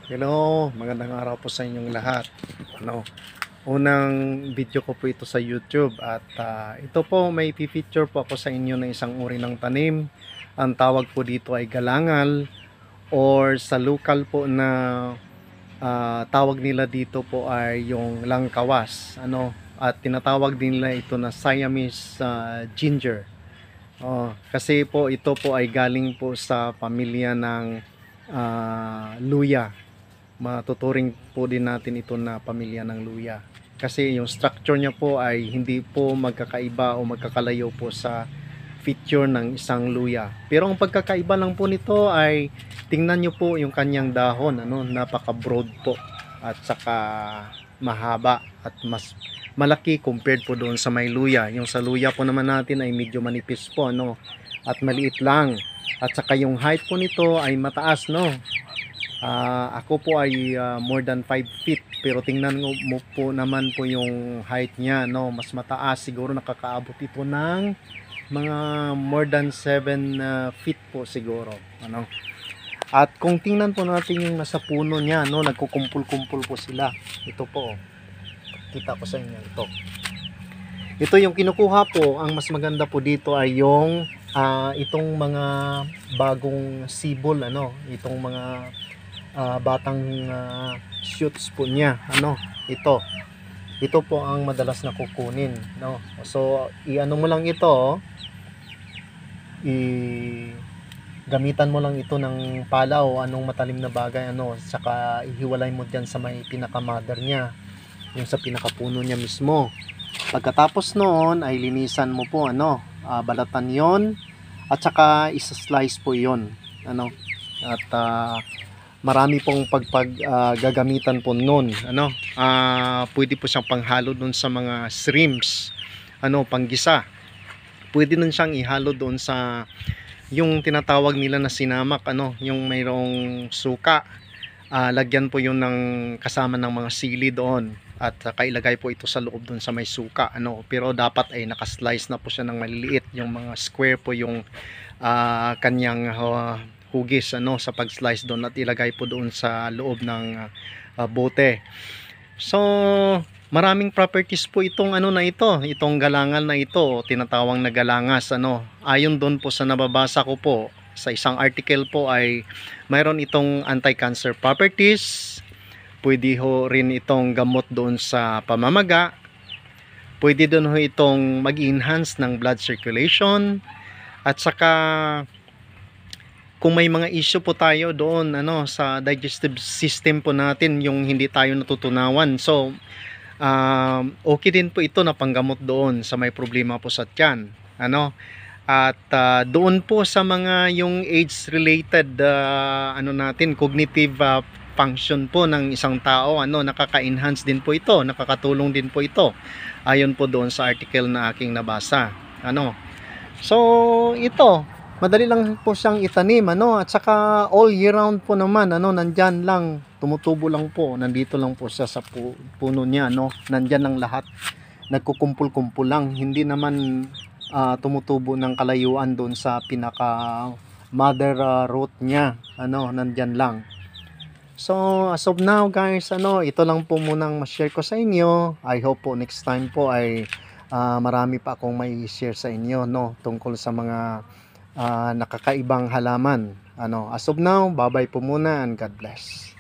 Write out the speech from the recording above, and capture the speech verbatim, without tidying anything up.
Hello, magandang araw po sa inyong lahat. Ano, unang video ko po ito sa YouTube at ah, ito po may pi-feature po ako sa inyo ng isang uri ng tanim. Ang tawag po dito ay galangal or sa local po na ah, tawag nila dito po ay yung langkawas. Ano, at tinatawag din nila ito na Siamese ah, ginger. Oh, kasi po ito po ay galing po sa pamilya ng ah, luya. Matuturing po din natin ito na pamilya ng luya kasi yung structure niya po ay hindi po magkakaiba o magkakalayo po sa feature ng isang luya, pero ang pagkakaiba lang po nito ay tingnan nyo po yung kanyang dahon, ano, napaka broad po at saka mahaba at mas malaki compared po doon sa may luya. Yung sa luya po naman natin ay medyo manipis po, ano, at maliit lang, at saka yung height po nito ay mataas, no. Uh, ako po ay uh, more than five feet, pero tingnan mo po naman po yung height niya, no, mas mataas, siguro nakakaabot ito ng mga more than seven uh, feet po siguro, ano. At kung tingnan po natin yung nasa puno niya, no, nagkukumpul-kumpul po sila. Ito po, kita ko sa inyo ito. Ito yung kinukuha po. Ang mas maganda po dito ay yung uh, itong mga bagong sibol, ano, itong mga uh, batang uh, shoots po niya, ano, ito ito po ang madalas na kukunin, no. So iano mo lang ito, i gamitan mo lang ito ng pala o anong matalim na bagay, ano, saka ihiwalay mo diyan sa may pinaka mother niya, yung sa pinakapuno niya mismo. Pagkatapos noon ay linisan mo po, ano, uh, balatan yon at saka isa-slice po yon, ano, at uh, marami pong pagpag uh, gagamitan po noon, ano, uh, pwede po siyang panghalo doon sa mga shrimps, ano, panggisa. Pwede nun siyang ihalo doon sa yung tinatawag nila na sinamak, ano, yung mayroong suka. Uh, lagyan po yun ng kasama ng mga sili doon at uh, kailagay po ito sa loob doon sa may suka, ano, pero dapat ay nakaslice na po siya ng maliliit, yung mga square po yung uh, kanyang uh, hugis, ano, sa pag-slice doon at ilagay po doon sa loob ng uh, bote. So maraming properties po itong ano na ito, itong galangal na ito, tinatawag na galangas, ano. Ayon doon po sa nababasa ko po sa isang article po ay mayroon itong anti-cancer properties. Pwede ho rin itong gamot doon sa pamamaga. Pwede doon ho itong mag-enhance ng blood circulation. At saka kung may mga issue po tayo doon, ano, sa digestive system po natin, yung hindi tayo natutunawan, so uh, okay din po ito na panggamot doon sa may problema po sa tiyan, ano. At uh, doon po sa mga yung age related uh, ano natin, cognitive uh, function po ng isang tao, ano, nakaka-enhance din po ito, nakakatulong din po ito ayon po doon sa article na aking nabasa, ano. So ito, madali lang po siyang itanim, ano, at saka all year round po naman, ano, nandyan lang, tumutubo lang po, nandito lang po siya sa pu puno niya, no, nandyan lang lahat, nagkukumpul-kumpul lang, hindi naman uh, tumutubo ng kalayuan doon sa pinaka mother uh, root niya, ano, nandyan lang. So as of now guys, ano, ito lang po munang ma-share ko sa inyo. I hope po next time po ay uh, marami pa akong may share sa inyo, no, tungkol sa mga uh, nakakaibang halaman, ano. As of now, bye bye po muna and God bless.